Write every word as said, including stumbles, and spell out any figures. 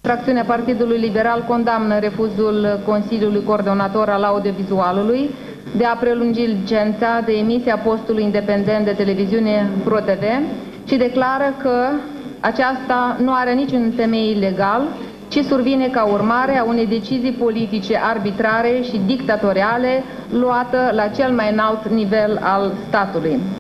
Fracțiunea Partidului Liberal condamnă refuzul Consiliului Coordonator al Audiovizualului de a prelungi licența de emisie a postului independent de televiziune Pro T V și declară că aceasta nu are niciun temei legal, ci survine ca urmare a unei decizii politice arbitrare și dictatoriale luată la cel mai înalt nivel al statului.